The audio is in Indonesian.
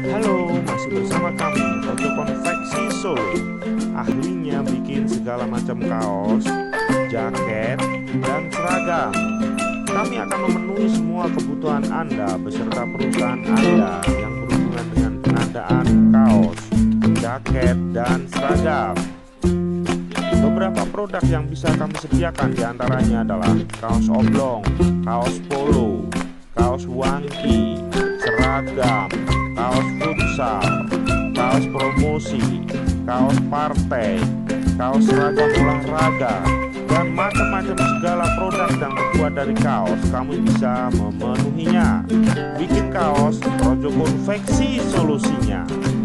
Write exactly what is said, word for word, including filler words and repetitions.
Halo, masih bersama kami Rojo Konveksi Solo. Ahlinya bikin segala macam kaos, jaket, dan seragam. Kami akan memenuhi semua kebutuhan Anda beserta perusahaan Anda yang berhubungan dengan pengadaan kaos, jaket, dan seragam. Beberapa produk yang bisa kami sediakan diantaranya adalah kaos oblong, kaos polo, kaos wangi, seragam, kaos futsal, kaos promosi, kaos partai, kaos seragam olahraga, dan macam-macam segala produk yang terbuat dari kaos. Kamu bisa memenuhinya. Bikin kaos, Rojo Konveksi solusinya.